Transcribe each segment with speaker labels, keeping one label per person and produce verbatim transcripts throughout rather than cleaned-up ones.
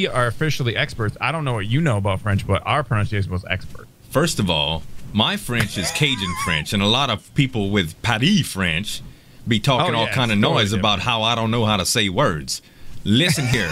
Speaker 1: we are officially experts. I don't know what you know about French, but our pronunciation was expert.
Speaker 2: First of all, my French is Cajun French, and a lot of people with Paris French be talking
Speaker 1: Oh,
Speaker 2: all
Speaker 1: yeah,
Speaker 2: kind of
Speaker 1: it's totally
Speaker 2: noise about how I don't know how to say words. Listen here.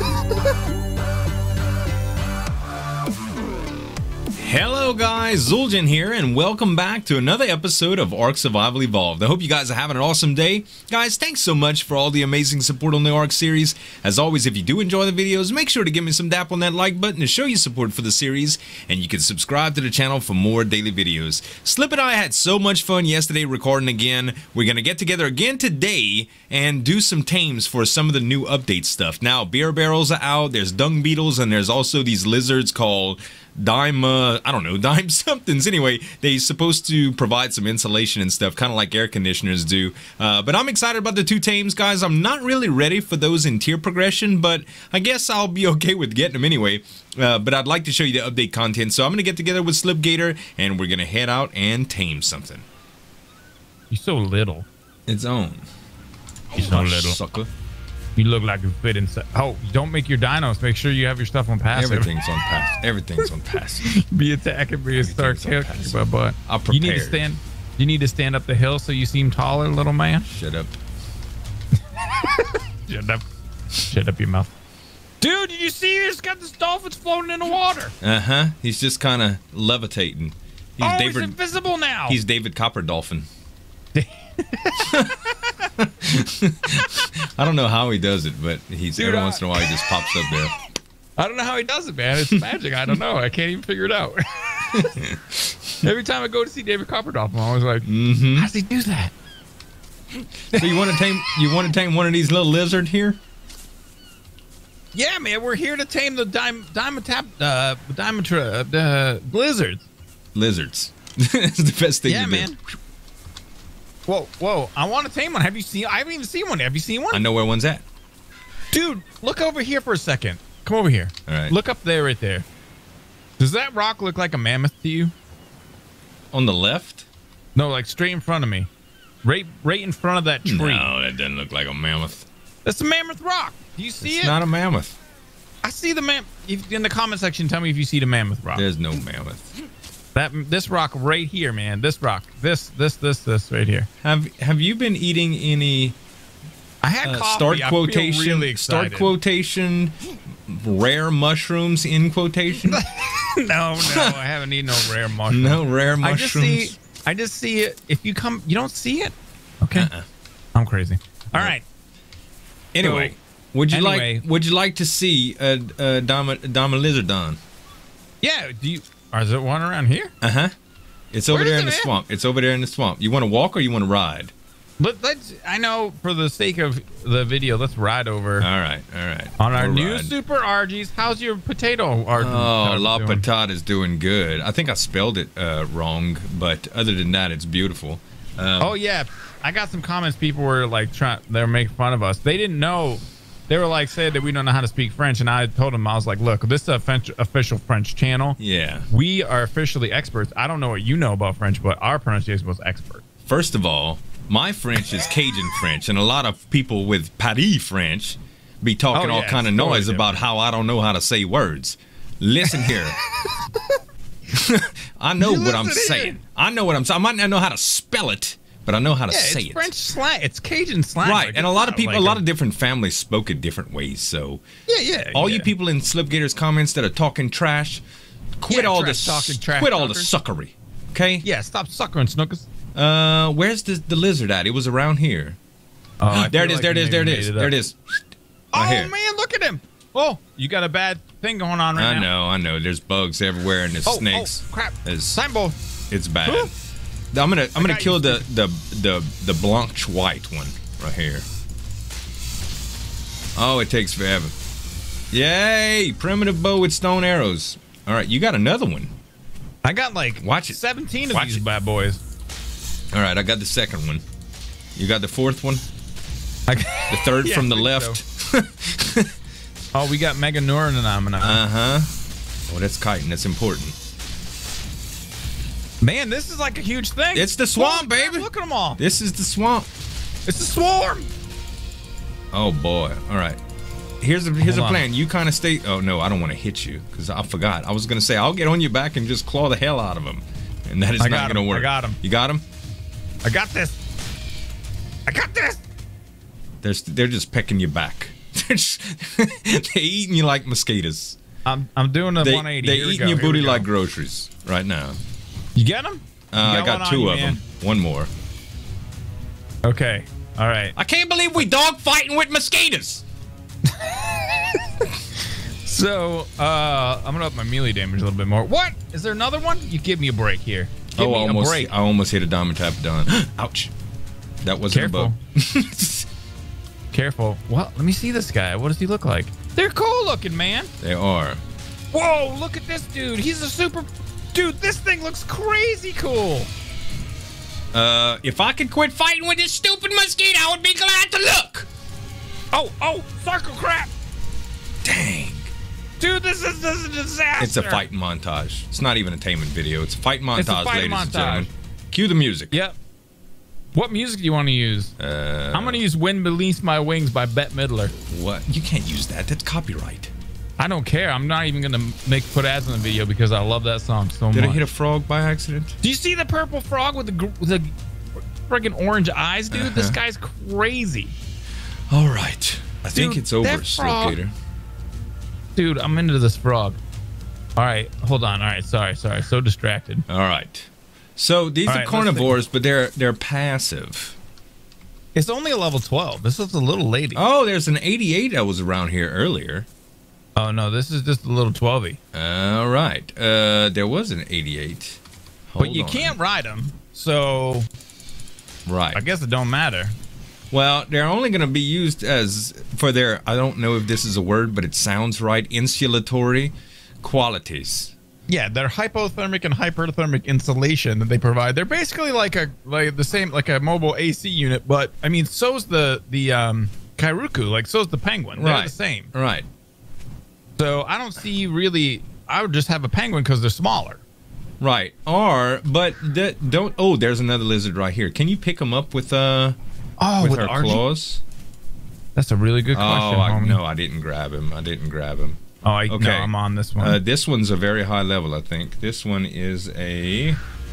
Speaker 2: Hello guys, Zul'jin here, and welcome back to another episode of Ark Survival Evolved. I hope you guys are having an awesome day. Guys, thanks so much for all the amazing support on the Ark series. As always, if you do enjoy the videos, make sure to give me some dap on that like button to show your support for the series, and you can subscribe to the channel for more daily videos. Slip and I had so much fun yesterday recording again. We're going to get together again today and do some tames for some of the new update stuff. Now, beer barrels are out, there's dung beetles, and there's also these lizards called Dime, uh, I don't know, dime somethings. Anyway, they're supposed to provide some insulation and stuff, kind of like air conditioners do. Uh, but I'm excited about the two tames, guys. I'm not really ready for those in tier progression, but I guess I'll be okay with getting them anyway. Uh, but I'd like to show you the update content, so I'm going to get together with Slipgator, and we're going to head out and tame something.
Speaker 1: You're so little.
Speaker 2: Its own.
Speaker 1: You're so little.
Speaker 2: Sucker.
Speaker 1: You look like you fit inside. Oh, don't make your dinos. Make sure you have your stuff on passive.
Speaker 2: Everything's on passive. Everything's on passive.
Speaker 1: Be attacking me and start kicking my butt.
Speaker 2: I'm
Speaker 1: You need to
Speaker 2: prepared.
Speaker 1: stand. You need to stand up the hill so you seem taller, little man.
Speaker 2: Shut up.
Speaker 1: Shut up. Shut up your mouth. Dude, did you see this? Got this dolphins floating in the water.
Speaker 2: Uh-huh. He's just kind of levitating. He's
Speaker 1: Oh,
Speaker 2: David,
Speaker 1: he's invisible now.
Speaker 2: He's David Copper Dolphin. I don't know how he does it, but he's
Speaker 1: Dude,
Speaker 2: every
Speaker 1: I-
Speaker 2: once in a while he just pops up there.
Speaker 1: I don't know how he does it, man. It's magic. I don't know. I can't even figure it out. Every time I go to see David Copperdoll, I'm always like,
Speaker 2: Mm-hmm.
Speaker 1: how does he do that?
Speaker 2: So you want to tame? You want to tame one of these little lizard here?
Speaker 1: Yeah, man. We're here to tame the dim Dimetap, uh, Dimetra, uh, blizzards.
Speaker 2: Lizards. It's the best thing
Speaker 1: Yeah,
Speaker 2: to
Speaker 1: man.
Speaker 2: do.
Speaker 1: Whoa, whoa. I want to tame one. Have you seen? I haven't even seen one. Have you seen one?
Speaker 2: I know where one's at.
Speaker 1: Dude, look over here for a second. Come over here.
Speaker 2: All right.
Speaker 1: Look up there, right there. Does that rock look like a mammoth to you?
Speaker 2: On the left?
Speaker 1: No, like straight in front of me. Right, right in front of that tree.
Speaker 2: No, that doesn't look like a mammoth.
Speaker 1: That's a mammoth rock. Do you see
Speaker 2: It's
Speaker 1: it?
Speaker 2: not a mammoth.
Speaker 1: I see the mam. If, in the comment section, tell me if you see the mammoth rock.
Speaker 2: There's no mammoth.
Speaker 1: That this rock right here, man. This rock. This, this, this, this right here.
Speaker 2: Have Have you been eting any?
Speaker 1: I had
Speaker 2: Uh,
Speaker 1: coffee.
Speaker 2: start
Speaker 1: I
Speaker 2: quotation.
Speaker 1: feel really excited.
Speaker 2: Start quotation. Rare mushrooms in quotation.
Speaker 1: no, no, I haven't eaten no rare mushrooms.
Speaker 2: No rare
Speaker 1: I just
Speaker 2: mushrooms.
Speaker 1: see. I just see it. If you come, you don't see it. Okay.
Speaker 2: Uh-uh.
Speaker 1: I'm crazy. All
Speaker 2: Nope.
Speaker 1: right.
Speaker 2: Anyway,
Speaker 1: So,
Speaker 2: would you
Speaker 1: anyway.
Speaker 2: like Would you like to see a, a Dama, Dama Lizardon?
Speaker 1: Yeah. Do you? Is there one around here?
Speaker 2: Uh huh. It's over
Speaker 1: Where
Speaker 2: there
Speaker 1: is
Speaker 2: in
Speaker 1: it
Speaker 2: the
Speaker 1: at?
Speaker 2: swamp. It's over there in the swamp. You want to walk or you want to ride?
Speaker 1: Let, let's. I know for the sake of the video, let's ride over
Speaker 2: All right, all right.
Speaker 1: on our
Speaker 2: We'll
Speaker 1: new
Speaker 2: ride.
Speaker 1: Super R Gs. How's your potato R G?
Speaker 2: Oh, La
Speaker 1: doing?
Speaker 2: Patate is doing good. I think I spelled it uh, wrong, but other than that, it's beautiful. Um,
Speaker 1: Oh yeah, I got some comments. People were like trying. They were making fun of us. They didn't know. They were like saying that we don't know how to speak French, and I told them I was like, look, this is a French, official French channel.
Speaker 2: yeah.
Speaker 1: We are officially experts. I don't know what you know about French, but our pronunciation was expert.
Speaker 2: First of all, my French is Cajun French, and a lot of people with Paris French be talking
Speaker 1: Oh,
Speaker 2: all
Speaker 1: yeah,
Speaker 2: kind of
Speaker 1: it's totally
Speaker 2: noise about how I don't know how to say words. Listen here. I know
Speaker 1: You
Speaker 2: what I'm
Speaker 1: listen here.
Speaker 2: saying. I know what I'm saying. I might not know how to spell it, but I know how to
Speaker 1: Yeah,
Speaker 2: say
Speaker 1: it's
Speaker 2: it.
Speaker 1: French slang. It's Cajun slang.
Speaker 2: Right,
Speaker 1: Like,
Speaker 2: and a
Speaker 1: it's
Speaker 2: lot of
Speaker 1: not
Speaker 2: people,
Speaker 1: like
Speaker 2: a lot of different families spoke it different ways. So,
Speaker 1: yeah, yeah.
Speaker 2: all
Speaker 1: yeah.
Speaker 2: you people in Slipgator's comments that are talking trash, quit
Speaker 1: Yeah,
Speaker 2: all
Speaker 1: trash
Speaker 2: the
Speaker 1: talking, trash
Speaker 2: quit all the
Speaker 1: talkers.
Speaker 2: suckery. Okay.
Speaker 1: Yeah, stop suckering, Snookers.
Speaker 2: Uh, where's the the lizard at? It was around here.
Speaker 1: Oh, I
Speaker 2: There it
Speaker 1: feel
Speaker 2: is. There it
Speaker 1: like
Speaker 2: is.
Speaker 1: you
Speaker 2: There it
Speaker 1: maybe
Speaker 2: is.
Speaker 1: made
Speaker 2: There
Speaker 1: up.
Speaker 2: it is.
Speaker 1: Oh
Speaker 2: Right here.
Speaker 1: man, look at him. Oh, you got a bad thing going on right
Speaker 2: I
Speaker 1: now.
Speaker 2: know. I know. There's bugs everywhere and there's
Speaker 1: Oh,
Speaker 2: snakes.
Speaker 1: oh, crap.
Speaker 2: It's,
Speaker 1: Simbo.
Speaker 2: it's bad.
Speaker 1: Ooh.
Speaker 2: I'm gonna I'm gonna
Speaker 1: got
Speaker 2: kill
Speaker 1: you.
Speaker 2: the the the the Blanche white one right here. Oh, it takes forever. Yay! Primitive bow with stone arrows. All right, you got another one.
Speaker 1: I got like
Speaker 2: Watch it.
Speaker 1: seventeen of
Speaker 2: Watch
Speaker 1: these
Speaker 2: it.
Speaker 1: bad boys.
Speaker 2: All right, I got the second one. You got the fourth one.
Speaker 1: I
Speaker 2: The third
Speaker 1: Yeah,
Speaker 2: from the
Speaker 1: I
Speaker 2: left.
Speaker 1: think so. Oh, we got Mega Neuronomina.
Speaker 2: Uh huh. Oh, that's chitin. That's important.
Speaker 1: Man, this is like a huge thing.
Speaker 2: It's the swamp,
Speaker 1: Holy crap,
Speaker 2: baby.
Speaker 1: Look at them all.
Speaker 2: This is the swamp.
Speaker 1: It's the swarm.
Speaker 2: Oh boy. All right. here's a here's
Speaker 1: Hold
Speaker 2: a
Speaker 1: on.
Speaker 2: plan. You kind of stay. Oh no, I don't want to hit you because I forgot. I was gonna say I'll get on your back and just claw the hell out of him, and that is
Speaker 1: I
Speaker 2: not
Speaker 1: got
Speaker 2: gonna
Speaker 1: him.
Speaker 2: work.
Speaker 1: I got him.
Speaker 2: You got him.
Speaker 1: I got this. I got this.
Speaker 2: They're they're just pecking you back. They're, just, they're eating you like mosquitoes.
Speaker 1: I'm I'm doing a
Speaker 2: They,
Speaker 1: one eighty.
Speaker 2: they're
Speaker 1: Here we
Speaker 2: eating
Speaker 1: go.
Speaker 2: your
Speaker 1: Here we
Speaker 2: booty
Speaker 1: go.
Speaker 2: like groceries right now.
Speaker 1: You get them?
Speaker 2: Uh, I got two of them. One more.
Speaker 1: Okay. All right.
Speaker 2: I can't believe we dog fighting with mosquitoes.
Speaker 1: So uh, I'm gonna up my melee damage a little bit more. What? Is there another one? You give me a break here. Give
Speaker 2: oh,
Speaker 1: me
Speaker 2: I almost
Speaker 1: a break.
Speaker 2: I almost hit a diamond tap done. Ouch. That wasn't
Speaker 1: Careful.
Speaker 2: a bug.
Speaker 1: Careful. Well, let me see this guy. What does he look like? They're cool looking, man.
Speaker 2: They are.
Speaker 1: Whoa, look at this dude. He's a super... Dude, this thing looks crazy cool.
Speaker 2: Uh, if I could quit fighting with this stupid mosquito, I would be glad to look.
Speaker 1: Oh, oh, circle crap.
Speaker 2: Dang.
Speaker 1: Dude, this is, this is a disaster.
Speaker 2: It's a fighting montage. It's not even a taming video. It's a fighting montage,
Speaker 1: It's a fighting
Speaker 2: ladies and
Speaker 1: montage.
Speaker 2: gentlemen. Cue the music.
Speaker 1: Yep. What music do you want to use?
Speaker 2: Uh,
Speaker 1: I'm going to use Wind Beneath My Wings by Bette Midler.
Speaker 2: What? You can't use that. That's copyright.
Speaker 1: I don't care. I'm not even going to make put ads in the video because I love that song so
Speaker 2: Did
Speaker 1: much.
Speaker 2: I hit a frog by accident?
Speaker 1: Do you see the purple frog with the gr- with the friggin' orange eyes, dude?
Speaker 2: Uh-huh.
Speaker 1: This guy's crazy.
Speaker 2: All right. I think
Speaker 1: Dude,
Speaker 2: it's over,
Speaker 1: that frog-
Speaker 2: Slowgator.
Speaker 1: Dude, I'm into this frog. All right, hold on. All right, sorry, sorry. So distracted.
Speaker 2: All right. So these
Speaker 1: All
Speaker 2: are
Speaker 1: right, let's
Speaker 2: carnivores, but they're they're passive.
Speaker 1: It's only a level twelve. This is a little lady.
Speaker 2: Oh, there's an eighty-eight that was around here earlier.
Speaker 1: Oh, no, this is just a little twelvey.
Speaker 2: All right. Uh, there was an eighty-eight. Hold
Speaker 1: But you
Speaker 2: on.
Speaker 1: can't ride them, so
Speaker 2: Right.
Speaker 1: I guess it don't matter.
Speaker 2: Well, they're only going to be used as for their, I don't know if this is a word, but it sounds right, insulatory qualities.
Speaker 1: Yeah, they're hypothermic and hyperthermic insulation that they provide. They're basically like a like the same like a mobile A C unit, but I mean, so's the the um Kairuku, like so's the penguin. They're
Speaker 2: Right.
Speaker 1: the same.
Speaker 2: Right.
Speaker 1: So I don't see really. I would just have a penguin because they're smaller.
Speaker 2: Right. Or, but that don't, oh, there's another lizard right here. Can you pick them up with, uh,
Speaker 1: Oh,
Speaker 2: with,
Speaker 1: with
Speaker 2: her
Speaker 1: R G?
Speaker 2: claws?
Speaker 1: That's a really good question.
Speaker 2: Oh, I,
Speaker 1: homie.
Speaker 2: no, I didn't grab him. I didn't grab him.
Speaker 1: Oh, I,
Speaker 2: Okay.
Speaker 1: no, I'm on this one.
Speaker 2: Uh, this one's a very high level, I think. This one is a...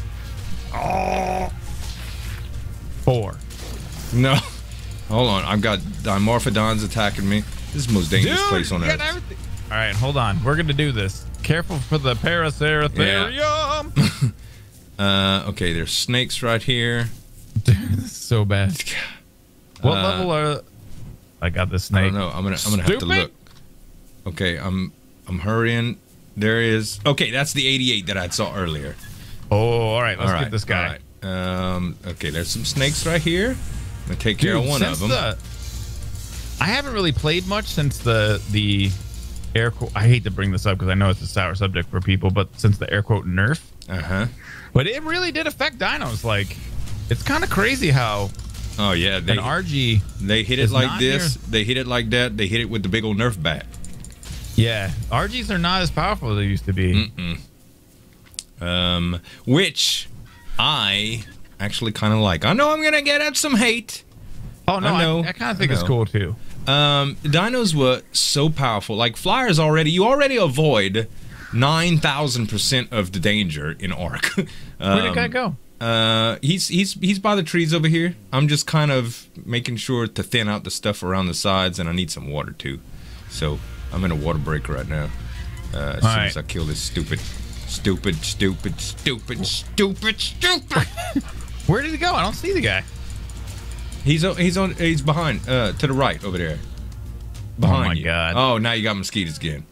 Speaker 1: Four.
Speaker 2: No. Hold on. I've got Dimorphodons attacking me. This is the most dangerous
Speaker 1: Dude,
Speaker 2: place on
Speaker 1: you
Speaker 2: Earth.
Speaker 1: got everything. All right, hold on. We're gonna do this. Careful for the Paraceratherium.
Speaker 2: Uh, okay, there's snakes right here.
Speaker 1: Dude, this is so bad. What
Speaker 2: Uh,
Speaker 1: level are? I got the
Speaker 2: I
Speaker 1: snake.
Speaker 2: don't know. I'm gonna I'm gonna have to
Speaker 1: Stupid.
Speaker 2: look. Okay, I'm I'm hurrying. There is. Okay, that's the eighty-eight that I saw earlier.
Speaker 1: Oh, all right. Let's
Speaker 2: All right,
Speaker 1: get this guy.
Speaker 2: all right. Um. Okay, there's some snakes right here. I'm gonna take care
Speaker 1: Dude,
Speaker 2: of one of
Speaker 1: since
Speaker 2: them.
Speaker 1: the- I haven't really played much since the the air quote. I hate to bring this up because I know it's a sour subject for people, but since the air quote nerf,
Speaker 2: Uh huh.
Speaker 1: but it really did affect dinos. Like, it's kind of crazy how
Speaker 2: Oh yeah, they
Speaker 1: an R G.
Speaker 2: they hit it
Speaker 1: is
Speaker 2: like
Speaker 1: not
Speaker 2: this.
Speaker 1: near-
Speaker 2: They hit it like that. They hit it with the big old Nerf bat.
Speaker 1: Yeah, R Gs are not as powerful as they used to be.
Speaker 2: Mm-mm. Um, which I actually kind of like. I know I'm gonna get up some hate.
Speaker 1: Oh no,
Speaker 2: I
Speaker 1: I,
Speaker 2: know,
Speaker 1: I, kind
Speaker 2: I
Speaker 1: of think it's
Speaker 2: know.
Speaker 1: cool too.
Speaker 2: Um, dinos were so powerful. Like flyers already, you already avoid nine thousand percent of the danger in Ark. um,
Speaker 1: Where did that go?
Speaker 2: Uh, he's he's he's by the trees over here. I'm just kind of making sure to thin out the stuff around the sides, and I need some water too. So I'm in a water break right now. Uh, as soon
Speaker 1: right.
Speaker 2: as I kill this stupid, stupid, stupid, stupid, stupid, stupid.
Speaker 1: Where did he go? I don't see the guy.
Speaker 2: He's on. He's on. He's behind. Uh, to the right over there. Behind
Speaker 1: my
Speaker 2: you.
Speaker 1: God.
Speaker 2: Oh, now you got mosquitoes again.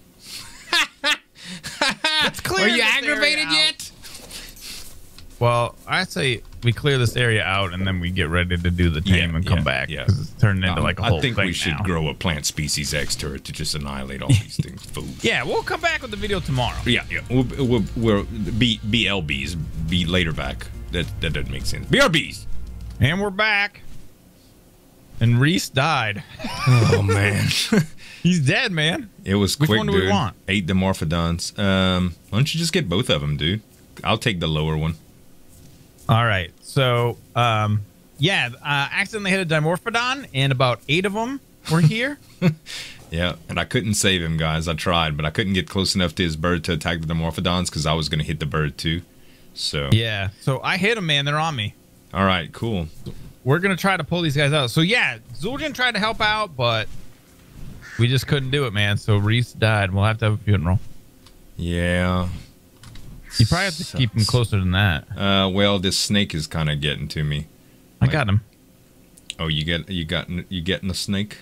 Speaker 1: Let's clear
Speaker 2: Are you
Speaker 1: this
Speaker 2: aggravated
Speaker 1: area out.
Speaker 2: yet?
Speaker 1: Well, I say we clear this area out and then we get ready to do the tame
Speaker 2: Yeah,
Speaker 1: and come
Speaker 2: yeah,
Speaker 1: back
Speaker 2: yeah.
Speaker 1: because it's turning into
Speaker 2: Um,
Speaker 1: like a whole
Speaker 2: I think
Speaker 1: thing
Speaker 2: we should
Speaker 1: now.
Speaker 2: grow a plant species X turret to just annihilate all these things. Food.
Speaker 1: Yeah, we'll come back with the video tomorrow.
Speaker 2: Yeah, yeah. We'll, we'll, we'll B B L Bs be later back. That that doesn't make sense. B R Bs.
Speaker 1: And we're back. And Reese died.
Speaker 2: Oh man,
Speaker 1: He's dead, man.
Speaker 2: it was
Speaker 1: Which
Speaker 2: quick,
Speaker 1: one do
Speaker 2: dude.
Speaker 1: we want?
Speaker 2: Eight Dimorphodons. Um, why don't you just get both of them, dude? I'll take the lower one.
Speaker 1: All right. So, um, yeah, uh, accidentally hit a Dimorphodon, and about eight of them were here.
Speaker 2: Yeah, and I couldn't save him, guys. I tried, but I couldn't get close enough to his bird to attack the Dimorphodons because I was going to hit the bird too. So
Speaker 1: yeah, so I hit them, man. They're on me.
Speaker 2: All right, cool.
Speaker 1: We're going to try to pull these guys out. So yeah, Zul'jin tried to help out, but we just couldn't do it, man. So Reese died. We'll have to have a funeral.
Speaker 2: Yeah.
Speaker 1: You probably have to Sucks. keep him closer than that.
Speaker 2: Uh, well, this snake is kind of getting to me.
Speaker 1: Like, I got him.
Speaker 2: Oh, you get you got you getting the snake?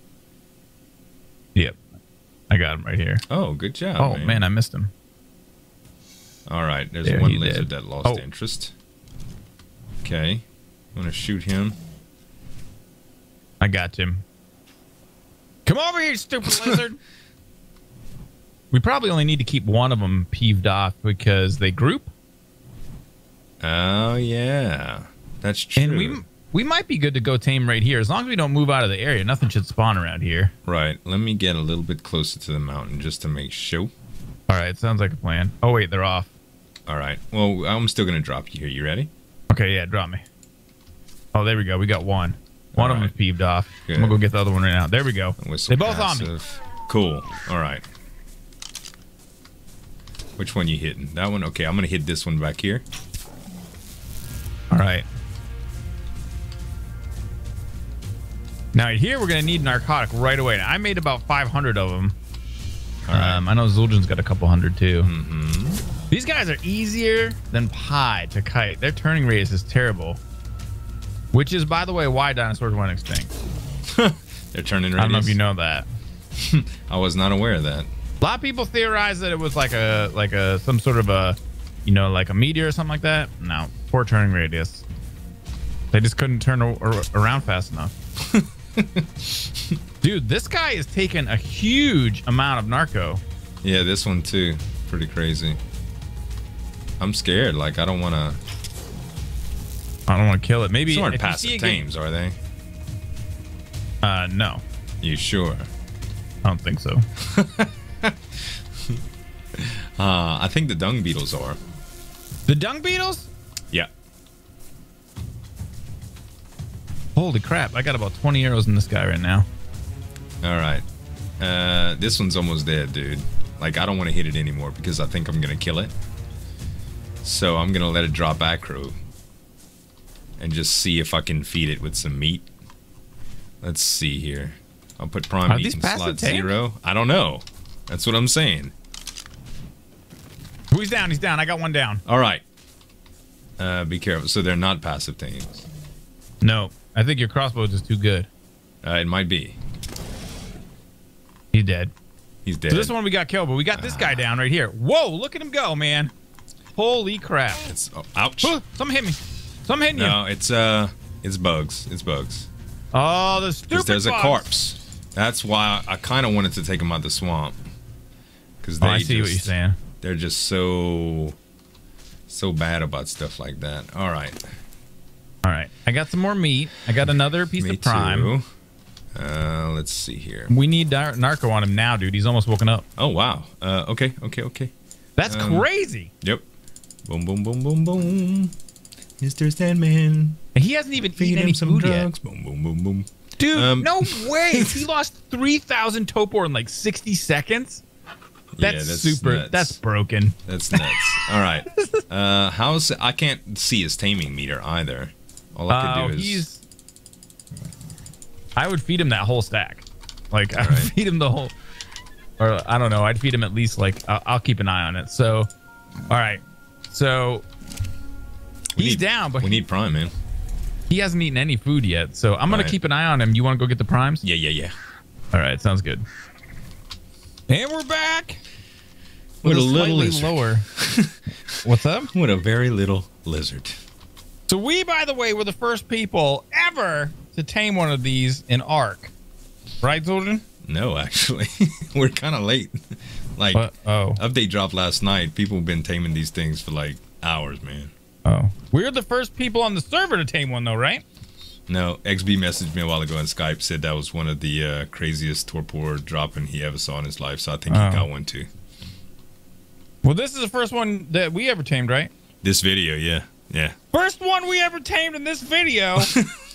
Speaker 1: Yep, I got him right here.
Speaker 2: Oh, good job.
Speaker 1: Oh
Speaker 2: man,
Speaker 1: man I missed him.
Speaker 2: All right, there's
Speaker 1: there,
Speaker 2: one lizard
Speaker 1: did.
Speaker 2: that lost
Speaker 1: oh.
Speaker 2: interest. Okay, I'm gonna shoot him.
Speaker 1: I got him. Come over here, stupid lizard. We probably only need to keep one of them peeved off because they group.
Speaker 2: Oh yeah, that's true.
Speaker 1: And we we might be good to go tame right here as long as we don't move out of the area. Nothing should spawn around here.
Speaker 2: Right. Let me get a little bit closer to the mountain just to make sure.
Speaker 1: All right, sounds like a plan. Oh wait, they're off.
Speaker 2: All right. Well, I'm still gonna drop you here. You ready?
Speaker 1: Okay, yeah, drop me. Oh, there we go. We got one. One
Speaker 2: All
Speaker 1: of
Speaker 2: right.
Speaker 1: them's peeved off.
Speaker 2: Good.
Speaker 1: I'm gonna go get the other one right now. There we go. They both
Speaker 2: passive.
Speaker 1: on me.
Speaker 2: Cool. All right. Which one you hitting? That one? Okay, I'm gonna hit this one back here.
Speaker 1: All right. Now here we're gonna need narcotic right away. Now, I made about five hundred of them.
Speaker 2: All right.
Speaker 1: Um, I know Zul'jin's got a couple hundred too.
Speaker 2: Mm-hmm.
Speaker 1: These guys are easier than pie to kite. Their turning radius is terrible. Which is, by the way, why dinosaurs went extinct.
Speaker 2: They're turning radius.
Speaker 1: I don't know if you know that.
Speaker 2: I was not aware of that.
Speaker 1: A lot of people theorize that it was like a like a some sort of a, you know, like a meteor or something like that. No, poor turning radius. They just couldn't turn around fast enough. Dude, this guy is taking a huge amount of narco.
Speaker 2: Yeah, this one too. Pretty crazy. I'm scared. Like, I don't want to.
Speaker 1: I don't want to kill it. Maybe
Speaker 2: These aren't
Speaker 1: if you
Speaker 2: passive
Speaker 1: see
Speaker 2: tames, are they?
Speaker 1: Uh, no.
Speaker 2: You sure?
Speaker 1: I don't think so.
Speaker 2: uh, I think the dung beetles are.
Speaker 1: The dung beetles?
Speaker 2: Yeah.
Speaker 1: Holy crap! I got about twenty arrows in this guy right now.
Speaker 2: All right. Uh, this one's almost dead, dude. Like, I don't want to hit it anymore because I think I'm gonna kill it. So I'm gonna let it drop acro and just see if I can feed it with some meat. Let's see here. I'll put prime
Speaker 1: Are
Speaker 2: meat
Speaker 1: these
Speaker 2: in
Speaker 1: passive
Speaker 2: slot
Speaker 1: tamed?
Speaker 2: zero. I don't know. That's what I'm saying.
Speaker 1: Who's down? He's down. I got one down.
Speaker 2: All right. Uh, be careful. So they're not passive tames.
Speaker 1: No, I think your crossbow is just too good.
Speaker 2: Uh, it might be.
Speaker 1: He's dead.
Speaker 2: He's dead.
Speaker 1: So this one we got killed, but we got this guy down right here. Whoa, look at him go, man. Holy crap.
Speaker 2: It's, oh, ouch.
Speaker 1: Oh, something hit me. Something hitting
Speaker 2: No,
Speaker 1: you.
Speaker 2: it's uh, it's bugs. It's bugs.
Speaker 1: Oh, the stupid
Speaker 2: Because there's
Speaker 1: bugs.
Speaker 2: a corpse. That's why I, I kind of wanted to take them out of the swamp. Because they
Speaker 1: Oh, I see
Speaker 2: just,
Speaker 1: what you're saying.
Speaker 2: They're just so, so bad about stuff like that. All right.
Speaker 1: All right. I got some more meat. I got another piece
Speaker 2: Me
Speaker 1: of prime.
Speaker 2: too. Uh, let's see here.
Speaker 1: We need nar- narco on him now, dude. He's almost woken up.
Speaker 2: Oh, wow. Uh, okay, okay, okay.
Speaker 1: That's
Speaker 2: Um,
Speaker 1: crazy.
Speaker 2: Yep. Boom, boom, boom, boom, boom. Mister Sandman.
Speaker 1: And he hasn't even
Speaker 2: Feed
Speaker 1: eaten
Speaker 2: him
Speaker 1: any
Speaker 2: some
Speaker 1: food
Speaker 2: drugs. Boom, boom, boom, boom.
Speaker 1: yet. Dude,
Speaker 2: Um,
Speaker 1: no way. He lost three thousand topor in like sixty seconds. That's,
Speaker 2: Yeah, that's
Speaker 1: super.
Speaker 2: nuts.
Speaker 1: That's broken.
Speaker 2: That's nuts. All right. Uh, how's I can't see his taming meter either. All I
Speaker 1: Uh,
Speaker 2: could do is
Speaker 1: he's. I would feed him that whole stack. Like, I'd
Speaker 2: Alright.
Speaker 1: feed him the whole. Or, I don't know. I'd feed him at least, like, I'll, I'll keep an eye on it. So, all right. So,
Speaker 2: We
Speaker 1: he's
Speaker 2: need-
Speaker 1: down, but
Speaker 2: we need prime, man.
Speaker 1: he hasn't eaten any food yet. So, I'm going
Speaker 2: Right.
Speaker 1: to keep an eye on him. You want to go get the primes?
Speaker 2: Yeah, yeah, yeah.
Speaker 1: All right. Sounds good. And we're back.
Speaker 2: What
Speaker 1: With
Speaker 2: a little
Speaker 1: slightly
Speaker 2: lizard.
Speaker 1: lower. What's up?
Speaker 2: What a very little lizard.
Speaker 1: So we, by the way, were the first people ever to tame one of these in Ark. Right, Zul'jin?
Speaker 2: No, actually, we're kind of late. Like,
Speaker 1: What? Oh.
Speaker 2: update dropped last night. People have been taming these things for like hours, man.
Speaker 1: Oh. We're the first people on the server to tame one, though, right?
Speaker 2: No, X B messaged me a while ago on Skype, said that was one of the uh, craziest torpor dropping he ever saw in his life. So I think
Speaker 1: Oh.
Speaker 2: he got one too.
Speaker 1: Well, this is the first one that we ever tamed, right?
Speaker 2: This video, yeah, yeah.
Speaker 1: First one we ever tamed in this video.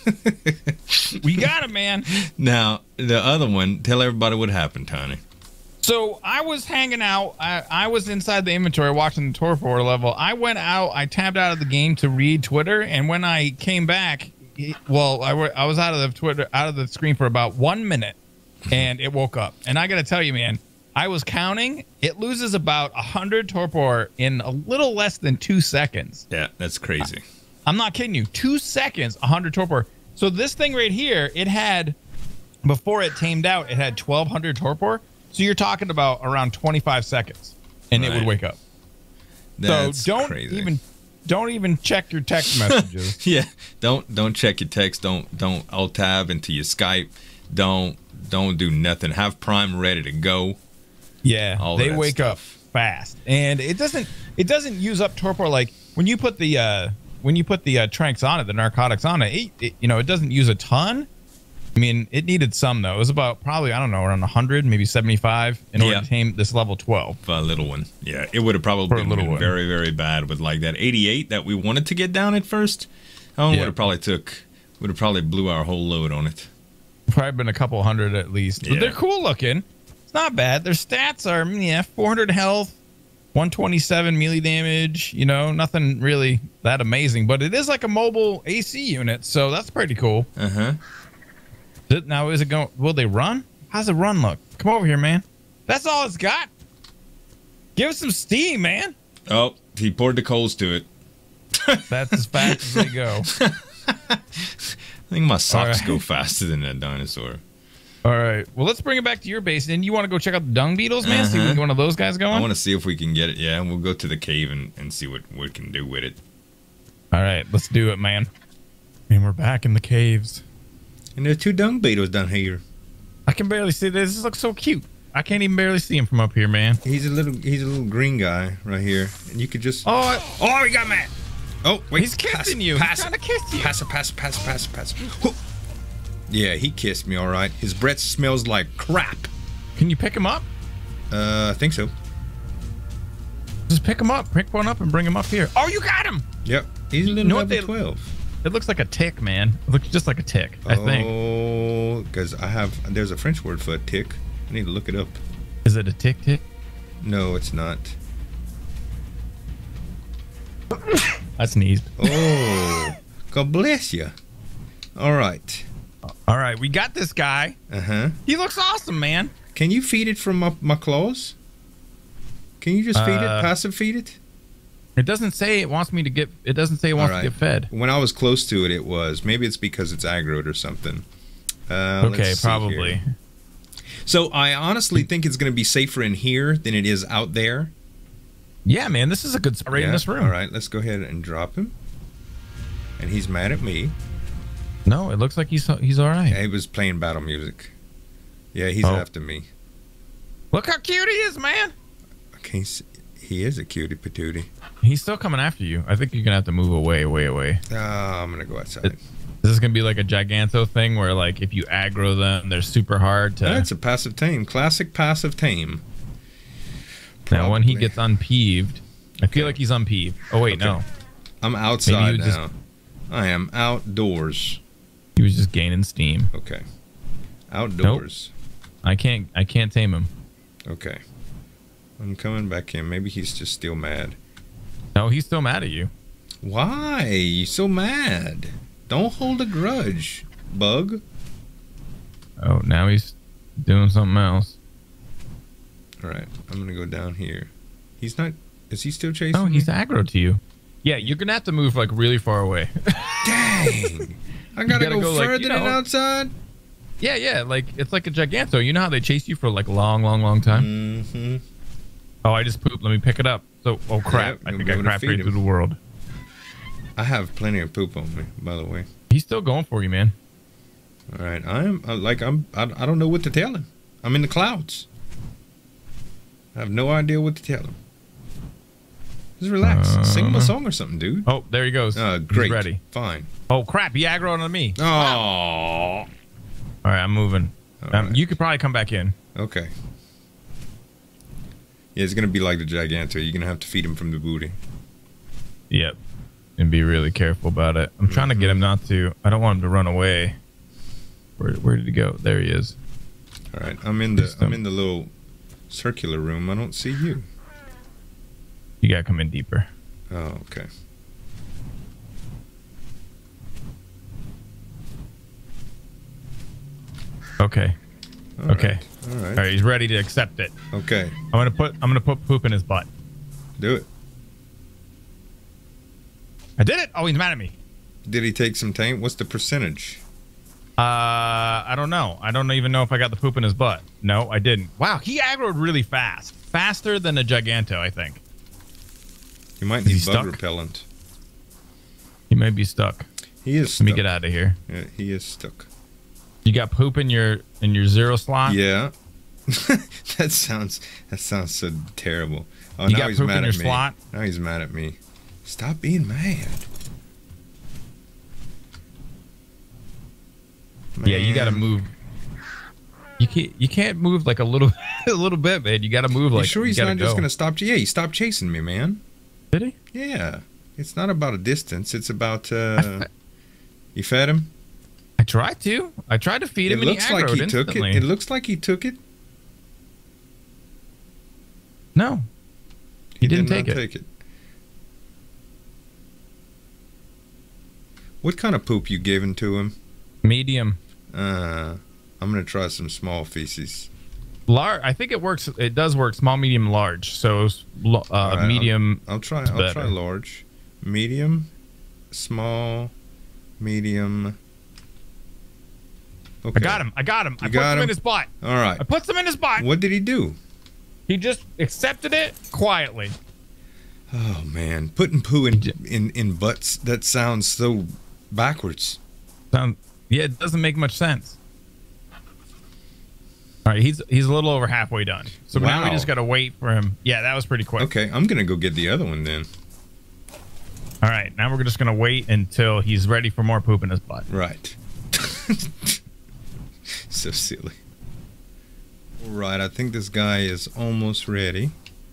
Speaker 1: We got him, man.
Speaker 2: Now, the other one, tell everybody what happened, Tony.
Speaker 1: So I was hanging out. I, I was inside the inventory watching the torpor level. I went out. I tabbed out of the game to read Twitter, and when I came back, it, well, I, were, I was out of the Twitter, out of the screen for about one minute, and it woke up. And I got to tell you, man, I was counting. It loses about a hundred torpor in a little less than two seconds.
Speaker 2: Yeah, that's crazy.
Speaker 1: I, I'm not kidding you. Two seconds, a hundred torpor. So this thing right here, it had, before it tamed out, it had twelve hundred torpor. So you're talking about around twenty-five seconds, and right. It would wake up.
Speaker 2: That's
Speaker 1: so don't
Speaker 2: crazy.
Speaker 1: even don't even check your text messages.
Speaker 2: Yeah, don't don't check your text. Don't don't alt tab into your Skype. Don't don't do nothing. Have Prime ready to go.
Speaker 1: Yeah,
Speaker 2: All
Speaker 1: they wake
Speaker 2: stuff.
Speaker 1: up fast, and it doesn't it doesn't use up torpor like when you put the uh, when you put the uh, tranks on it, the narcotics on it, it, it. You know, it doesn't use a ton. I mean, it needed some, though. It was about probably, I don't know, around one hundred, maybe seventy-five in order
Speaker 2: yeah.
Speaker 1: to tame this level twelve.
Speaker 2: For a little one. Yeah, it would have probably been, been very, very bad with like that eighty-eight that we wanted to get down at first. Oh, yeah. would have probably took, would have probably blew our whole load on it.
Speaker 1: Probably been a couple hundred at least. But yeah. They're cool looking. It's not bad. Their stats are, yeah, four hundred health, one twenty-seven melee damage. You know, nothing really that amazing. But it is like a mobile A C unit, so that's pretty cool.
Speaker 2: Uh-huh.
Speaker 1: Now, is it going? Will they run? How's the run look? Come over here, man. That's all it's got. Give it some steam, man.
Speaker 2: Oh, he poured the coals to it.
Speaker 1: That's as fast as they go.
Speaker 2: I think my socks
Speaker 1: right.
Speaker 2: go faster than that dinosaur.
Speaker 1: All right. Well, let's bring it back to your base. And you want to go check out the dung beetles, man? Uh-huh. See if we can get one of those guys going?
Speaker 2: I want to see if we can get it. Yeah, and we'll go to the cave and, and see what we can do with it.
Speaker 1: All right. Let's do it, man. And we're back in the caves.
Speaker 2: And there's two dung beetles down here.
Speaker 1: I can barely see this. This looks so cute. I can't even barely see him from up here, man.
Speaker 2: He's a little he's a little green guy right here. And you could just
Speaker 1: Oh, I,
Speaker 2: oh, he got mad. Oh, wait.
Speaker 1: He's kissing pass, you.
Speaker 2: Pass,
Speaker 1: He's trying to kiss you.
Speaker 2: Pass it, pass it, pass it, pass it, pass it. Yeah, he kissed me, all right. His breath smells like crap.
Speaker 1: Can you pick him up?
Speaker 2: Uh, I think so.
Speaker 1: Just pick him up. Pick one up and bring him up here. Oh, you got him.
Speaker 2: Yep. He's a little
Speaker 1: you know
Speaker 2: level
Speaker 1: they,
Speaker 2: twelve.
Speaker 1: It looks like a tick, man. It looks just like a tick, I
Speaker 2: oh,
Speaker 1: think.
Speaker 2: Oh, because I have, there's a French word for a tick. I need to look it up.
Speaker 1: Is it a tick tick?
Speaker 2: No, it's not.
Speaker 1: That's neat.
Speaker 2: Oh, God bless you. All right.
Speaker 1: All right, we got this guy.
Speaker 2: Uh-huh.
Speaker 1: He looks awesome, man.
Speaker 2: Can you feed it from my, my claws? Can you just feed
Speaker 1: uh,
Speaker 2: it, passive feed it?
Speaker 1: It doesn't say it wants me to get, it doesn't say it wants right. to get fed.
Speaker 2: When I was close to it, it was. Maybe it's because it's aggroed or something. Uh,
Speaker 1: okay, probably.
Speaker 2: Here. So I honestly think it's going to be safer in here than it is out there.
Speaker 1: Yeah, man, this is a good spot right
Speaker 2: yeah,
Speaker 1: in this room.
Speaker 2: All right, let's go ahead and drop him. And he's mad at me.
Speaker 1: No, it looks like he's he's all right.
Speaker 2: Yeah, he was playing battle music. Yeah, he's
Speaker 1: oh.
Speaker 2: after me.
Speaker 1: Look how cute he is, man.
Speaker 2: Okay, he is a cutie patootie.
Speaker 1: He's still coming after you. I think you're gonna have to move away, way away.
Speaker 2: Oh, I'm gonna go outside. It,
Speaker 1: this is gonna be like a Giganto thing where, like, if you aggro them, they're super hard to.
Speaker 2: That's a passive tame, classic passive tame.
Speaker 1: Probably. Now, when he gets unpeeved, I feel okay. like he's unpeeved. Oh wait, okay. no.
Speaker 2: I'm outside now.
Speaker 1: Just,
Speaker 2: I am outdoors.
Speaker 1: He was just gaining steam.
Speaker 2: Okay. Outdoors.
Speaker 1: Nope. I can't. I can't tame him.
Speaker 2: Okay. I'm coming back in. Maybe he's just still mad.
Speaker 1: No, he's still mad at you.
Speaker 2: Why? You so mad? Don't hold a grudge, bug.
Speaker 1: Oh, now he's doing something else.
Speaker 2: All right. I'm gonna go down here. He's not. Is he still chasing?
Speaker 1: Oh,
Speaker 2: me?
Speaker 1: he's aggro to you. Yeah, you're gonna have to move like really far away.
Speaker 2: Dang! I gotta, gotta go, go further like, you know, than outside.
Speaker 1: Yeah, yeah. Like it's like a Giganto. You know how they chase you for like a long, long, long time.
Speaker 2: Mm-hmm.
Speaker 1: Oh, I just pooped. Let me pick it up. So, oh crap!
Speaker 2: Yep,
Speaker 1: I think I crapped right through the world.
Speaker 2: I have plenty of poop on me, by the way.
Speaker 1: He's still going for you, man.
Speaker 2: All right, I'm uh, like I'm. I, I don't know what to tell him. I'm in the clouds. I have no idea what to tell him. Just relax. Uh, Sing him a song or something, dude.
Speaker 1: Oh, there he goes.
Speaker 2: Uh, great.
Speaker 1: He's ready.
Speaker 2: Fine.
Speaker 1: Oh crap! He aggroed on me.
Speaker 2: Oh. Wow.
Speaker 1: All right, I'm moving. Um, right. You could probably come back in.
Speaker 2: Okay. Yeah, it's gonna be like the Giganto. You're gonna have to feed him from the booty.
Speaker 1: Yep. and be really careful about it. I'm trying to get him not to. I don't want him to run away. Where where did he go? There he is.
Speaker 2: All right, I'm in the I'm in the little circular room. I don't see you.
Speaker 1: You gotta come in deeper.
Speaker 2: Oh, okay.
Speaker 1: Okay.
Speaker 2: All
Speaker 1: okay.
Speaker 2: Right. All right.
Speaker 1: All right. He's ready to accept it.
Speaker 2: Okay.
Speaker 1: I'm gonna put I'm gonna put poop in his butt.
Speaker 2: Do it.
Speaker 1: I did it. Oh, he's mad at me.
Speaker 2: Did he take some time? What's the percentage?
Speaker 1: Uh, I don't know. I don't even know if I got the poop in his butt. No, I didn't. Wow, he aggroed really fast. Faster than a Giganto, I think.
Speaker 2: You might
Speaker 1: Is
Speaker 2: need
Speaker 1: he
Speaker 2: bug
Speaker 1: stuck?
Speaker 2: repellent.
Speaker 1: He may be stuck.
Speaker 2: He is
Speaker 1: Let
Speaker 2: stuck.
Speaker 1: me get out of here.
Speaker 2: Yeah, he is stuck.
Speaker 1: You got poop in your in your zero slot?
Speaker 2: Yeah. that sounds that sounds so terrible. Oh,
Speaker 1: You
Speaker 2: now
Speaker 1: got
Speaker 2: he's
Speaker 1: poop
Speaker 2: mad
Speaker 1: in
Speaker 2: at
Speaker 1: your
Speaker 2: me.
Speaker 1: slot?
Speaker 2: Now he's mad at me. Stop being mad.
Speaker 1: Yeah, you got to
Speaker 2: Man.
Speaker 1: move. You can't you can't move like a little a little bit, man. You got to move like.
Speaker 2: You sure he's
Speaker 1: you gotta
Speaker 2: not just
Speaker 1: go.
Speaker 2: gonna stop? Yeah, he stopped chasing me, man.
Speaker 1: Did he?
Speaker 2: Yeah, it's not about a distance. It's about uh. You fed him.
Speaker 1: I tried to. I tried to feed
Speaker 2: It
Speaker 1: him, and he
Speaker 2: looks like
Speaker 1: aggroed
Speaker 2: he took it.
Speaker 1: instantly.
Speaker 2: It looks like he took it.
Speaker 1: No, he, didn't
Speaker 2: did
Speaker 1: take
Speaker 2: not
Speaker 1: it.
Speaker 2: take it. What kind of poop you giving to him?
Speaker 1: Medium.
Speaker 2: Uh, I'm gonna try some small feces.
Speaker 1: Large. I think it works. It does work. Small, medium, large. So uh,
Speaker 2: right,
Speaker 1: medium.
Speaker 2: I'll try.
Speaker 1: is
Speaker 2: I'll
Speaker 1: better.
Speaker 2: try large, medium, small, medium. Okay.
Speaker 1: I got him. I got him.
Speaker 2: You
Speaker 1: I put
Speaker 2: got
Speaker 1: some
Speaker 2: him?
Speaker 1: in his butt.
Speaker 2: All right.
Speaker 1: I put some in his butt.
Speaker 2: What did he do?
Speaker 1: He just accepted it quietly.
Speaker 2: Oh man, putting poo in in in butts. That sounds so backwards.
Speaker 1: Sound, yeah, it doesn't make much sense. All right, he's he's a little over halfway done. So now we
Speaker 2: Wow.
Speaker 1: just gotta wait for him. Yeah, that was pretty quick.
Speaker 2: Okay, I'm gonna go get the other one then.
Speaker 1: All right, now we're just gonna wait until he's ready for more poop in his butt.
Speaker 2: Right. So silly. All right, I think this guy is almost ready.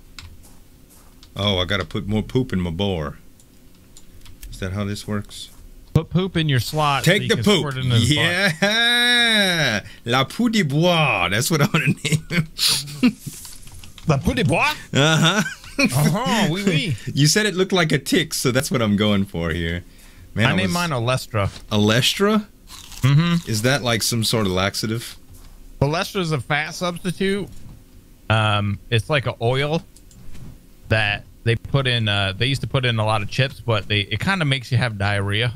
Speaker 2: Oh, I gotta put more poop in my bore. Is that how this works?
Speaker 1: Put poop in your slot. so
Speaker 2: Take
Speaker 1: you
Speaker 2: the
Speaker 1: can
Speaker 2: poop.
Speaker 1: squirt it in his butt.
Speaker 2: Yeah, la poux de bois. That's what I want to name him.
Speaker 1: La poux de bois?
Speaker 2: Uh huh.
Speaker 1: Uh-huh, oui, oui.
Speaker 2: You said it looked like a tick, so that's what I'm going for here. Man,
Speaker 1: I
Speaker 2: I
Speaker 1: named
Speaker 2: was-
Speaker 1: mine Olestra.
Speaker 2: Alestra?
Speaker 1: Mm-hmm.
Speaker 2: Is that like some sort of laxative?
Speaker 1: Olestra is a fat substitute. Um, it's like an oil that they put in. Uh, they used to put in a lot of chips, but they it kind of makes you have diarrhea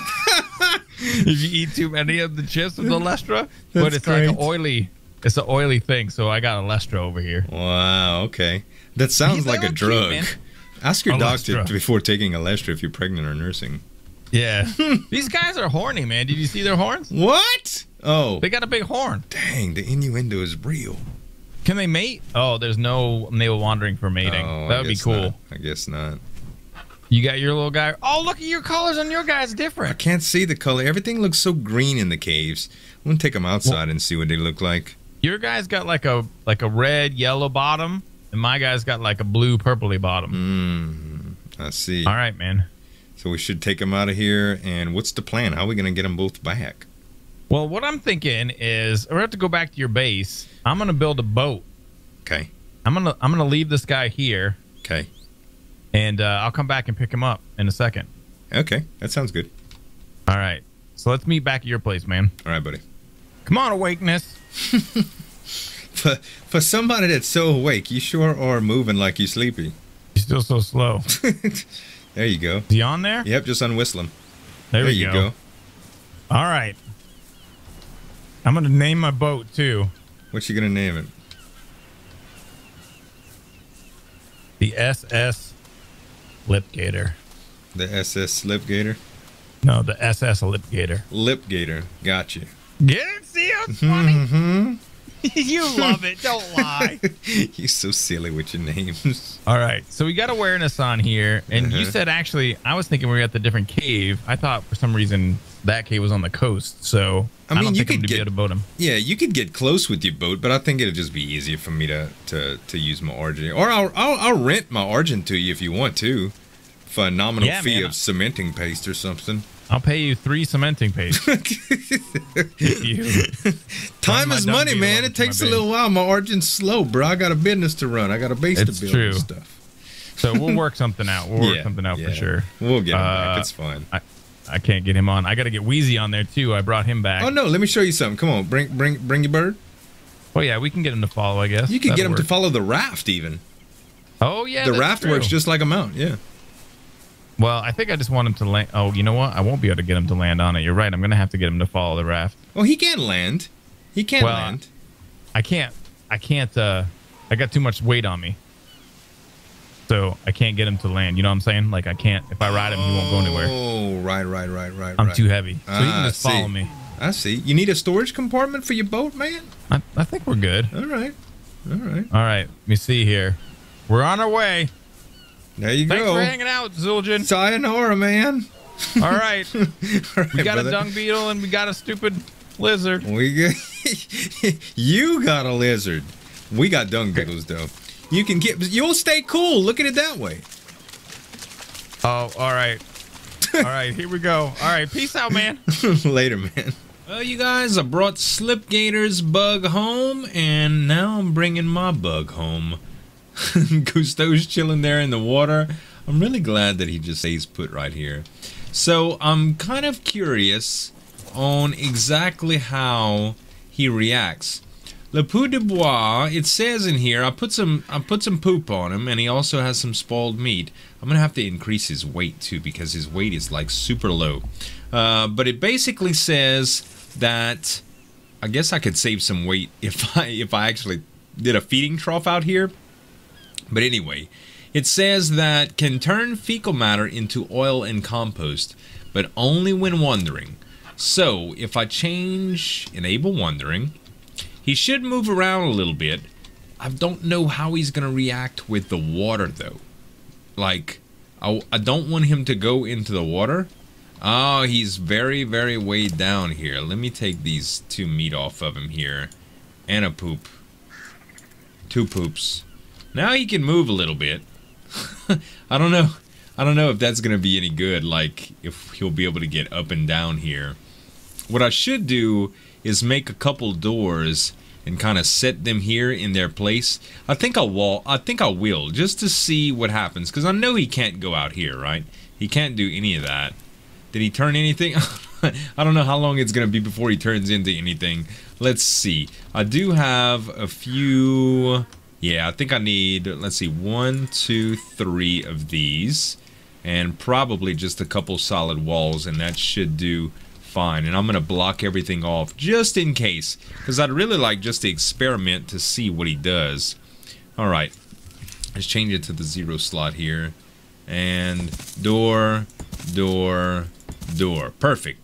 Speaker 1: if you eat too many of the chips with Olestra. But
Speaker 2: That's
Speaker 1: it's like an
Speaker 2: great.
Speaker 1: oily. It's an oily thing. So I got Olestra over here.
Speaker 2: Wow, okay. That sounds
Speaker 1: He's
Speaker 2: like a
Speaker 1: cute,
Speaker 2: drug.
Speaker 1: man.
Speaker 2: Ask your doctor
Speaker 1: Olestra.
Speaker 2: before taking Alestra if you're pregnant or nursing.
Speaker 1: Yeah, these guys are horny, man. Did you see their horns?
Speaker 2: What? Oh,
Speaker 1: They got a big horn.
Speaker 2: dang, the innuendo is real.
Speaker 1: Can they mate? Oh, there's no navel wandering for mating.
Speaker 2: Oh, I
Speaker 1: that would be
Speaker 2: guess
Speaker 1: cool.
Speaker 2: not. I guess not.
Speaker 1: You got your little guy. Oh, look at your colors on your guys
Speaker 2: I
Speaker 1: different.
Speaker 2: can't see the color. Everything looks so green in the caves. I'm gonna take them outside and see what they look like.
Speaker 1: Your guy's got like a like a red yellow bottom, and my guy's got like a blue purpley bottom.
Speaker 2: Mm, I see.
Speaker 1: All right, man.
Speaker 2: So we should take them out of here. And what's the plan? How are we gonna get them both back?
Speaker 1: Well, what I'm thinking is we have to go back to your base. I'm gonna build a boat.
Speaker 2: Okay.
Speaker 1: I'm gonna I'm gonna leave this guy here,
Speaker 2: Okay.
Speaker 1: and uh, I'll come back and pick him up in a second.
Speaker 2: Okay. That sounds good.
Speaker 1: All right. So let's meet back at your place, man.
Speaker 2: All right, buddy.
Speaker 1: Come on, awakeness.
Speaker 2: For for somebody that's so awake, you sure are moving like you sleepy.
Speaker 1: He's still so slow.
Speaker 2: There you go.
Speaker 1: Is he on there?
Speaker 2: Yep, just unwhistle him.
Speaker 1: There,
Speaker 2: There
Speaker 1: we
Speaker 2: you
Speaker 1: go.
Speaker 2: go.
Speaker 1: All right. I'm gonna name my boat too.
Speaker 2: What you gonna name it?
Speaker 1: The S S Lipgator.
Speaker 2: The S S Slipgator?
Speaker 1: No, the S S Lipgator.
Speaker 2: Lipgator. Gotcha.
Speaker 1: Get it? See how it's funny?
Speaker 2: Mm-hmm.
Speaker 1: You love it. Don't lie.
Speaker 2: You're so silly with your names.
Speaker 1: All right. So we got awareness on here. And you
Speaker 2: Uh-huh.
Speaker 1: said, actually, I was thinking we were at the different cave. I thought for some reason that cave was on the coast. So
Speaker 2: I
Speaker 1: I,
Speaker 2: mean,
Speaker 1: don't
Speaker 2: you
Speaker 1: think I'm
Speaker 2: could
Speaker 1: going to be
Speaker 2: get-
Speaker 1: able to boat him.
Speaker 2: Yeah, you could get close with your boat, but I think it'll just be easier for me to to, to use my Argent. Or I'll, I'll I'll rent my Argent to you if you want to. for a nominal
Speaker 1: Yeah,
Speaker 2: fee
Speaker 1: man.
Speaker 2: of cementing paste or something.
Speaker 1: I'll pay you three cementing paste. You-
Speaker 2: Time
Speaker 1: my
Speaker 2: is
Speaker 1: dung
Speaker 2: money,
Speaker 1: beetle
Speaker 2: man.
Speaker 1: over
Speaker 2: It
Speaker 1: to my
Speaker 2: takes a
Speaker 1: base.
Speaker 2: little while. My origin's slow, bro. I got a business to run. I got a base
Speaker 1: It's
Speaker 2: to build
Speaker 1: true.
Speaker 2: and stuff.
Speaker 1: so we'll work something out. We'll work something out for
Speaker 2: yeah.
Speaker 1: sure.
Speaker 2: We'll get him
Speaker 1: Uh,
Speaker 2: back. It's fine.
Speaker 1: I, I can't get him on. I got to get Wheezy on there too. I brought him back.
Speaker 2: Oh no, let me show you something. Come on, bring bring bring your bird.
Speaker 1: Oh yeah, we can get him to follow. I guess
Speaker 2: You could get
Speaker 1: That'll
Speaker 2: him to
Speaker 1: work.
Speaker 2: follow the raft even.
Speaker 1: Oh yeah,
Speaker 2: the
Speaker 1: that's
Speaker 2: raft
Speaker 1: true.
Speaker 2: works just like a mount, yeah.
Speaker 1: Well, I think I just want him to land. Oh, you know what? I won't be able to get him to land on it. You're right. I'm gonna have to get him to follow the raft.
Speaker 2: Oh, he can land. He can
Speaker 1: Well,
Speaker 2: land.
Speaker 1: I can't. I can't. Uh, I got too much weight on me, so I can't get him to land. You know what I'm saying? Like I can't. If I ride him, he won't go anywhere.
Speaker 2: Oh, right, right, right, right.
Speaker 1: I'm
Speaker 2: right.
Speaker 1: too heavy, so he
Speaker 2: Ah,
Speaker 1: can just
Speaker 2: I see.
Speaker 1: follow me.
Speaker 2: I see. You need a storage compartment for your boat, man?
Speaker 1: I, I think we're good.
Speaker 2: All right. All right.
Speaker 1: All right. Let me see here. We're on our way.
Speaker 2: There you
Speaker 1: Thanks
Speaker 2: go.
Speaker 1: for hanging out, Zul'jin.
Speaker 2: Sayonara, man.
Speaker 1: All right.
Speaker 2: All right,
Speaker 1: We got
Speaker 2: brother.
Speaker 1: a dung beetle and we got a stupid lizard.
Speaker 2: We got you got a lizard. We got dung beetles though. You can get. You'll stay cool. Look at it that way.
Speaker 1: Oh, all right. All right. Here we go. All right. Peace out, man.
Speaker 2: Later, man. Well, you guys, I brought Slipgator's bug home, and now I'm bringing my bug home. Cousteau's chilling there in the water. I'm really glad that he just stays put right here. So I'm kind of curious on exactly how he reacts. Le Pou de Bois, it says in here, I put some I put some poop on him, and he also has some spoiled meat. I'm gonna have to increase his weight too because his weight is like super low. Uh, but it basically says that I guess I could save some weight if I if I actually did a feeding trough out here. But anyway, it says that can turn fecal matter into oil and compost, but only when wandering. So if I change enable wandering, he should move around a little bit. I don't know how he's going to react with the water though. Like, I, I don't want him to go into the water. Oh, he's very, very weighed down here. Let me take these two meat off of him here. And a poop. Two poops. Now he can move a little bit. I don't know. I don't know if that's going to be any good. Like, if he'll be able to get up and down here. What I should do is make a couple doors and kind of set them here in their place. I think I will. I think I will, just to see what happens, because I know he can't go out here, right? He can't do any of that. Did he turn anything? I don't know how long it's gonna be before he turns into anything. Let's see. I do have a few. Yeah, I think I need. Let's see, one, two, three of these, and probably just a couple solid walls, and that should do fine. And I'm gonna block everything off just in case, because I'd really like just to experiment to see what he does. All right, let's change it to the zero slot here, and door, door, door. Perfect.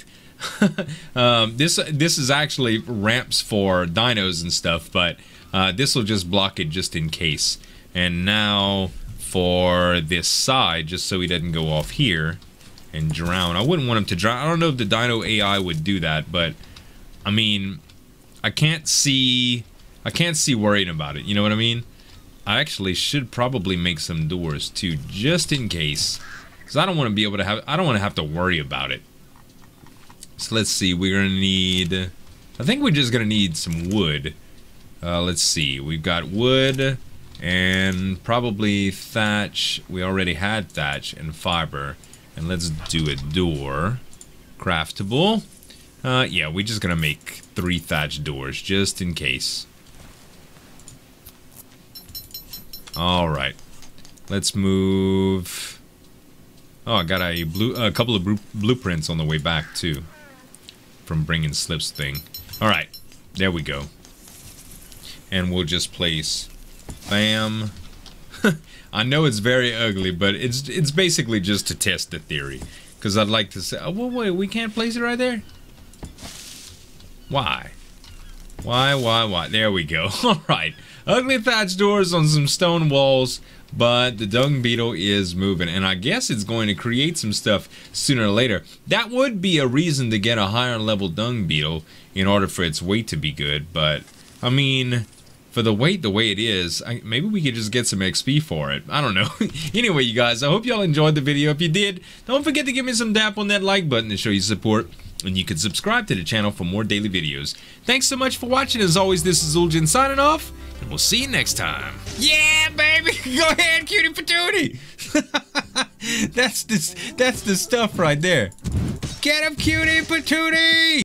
Speaker 2: um, this this is actually ramps for dinos and stuff, but uh, this will just block it just in case. And now for this side, just so he doesn't go off here and drown. I wouldn't want him to drown. I don't know if the Dino A I would do that, but I mean, I can't see I can't see worrying about it, you know what I mean? I actually should probably make some doors too, just in case, because I don't want to be able to have I don't want to have to worry about it. So let's see, we're gonna need, I think we're just gonna need some wood. Uh, let's see, we've got wood and probably thatch. We already had thatch and fiber. And let's do a door. Craftable. Uh, yeah, we're just gonna make three thatch doors, just in case. Alright. Let's move... Oh, I got a blue, a couple of blue, blueprints on the way back, too. From bringing Slip's thing. Alright, there we go. And we'll just place... Bam... I know it's very ugly, but it's it's basically just to test the theory. Because I'd like to say, oh, well, wait, we can't place it right there? Why? Why, why, why? There we go. Alright. Ugly thatch doors on some stone walls, but the dung beetle is moving. And I guess it's going to create some stuff sooner or later. That would be a reason to get a higher level dung beetle in order for its weight to be good. But, I mean... for the weight the way it is, I, maybe we could just get some X P for it. I don't know. Anyway, you guys, I hope y'all enjoyed the video. If you did, don't forget to give me some dap on that like button to show your support. And you can subscribe to the channel for more daily videos. Thanks so much for watching. As always, this is Zul'jin signing off, and we'll see you next time. Yeah, baby! Go ahead, cutie patootie! That's the, that's the stuff right there. Get him, cutie patootie!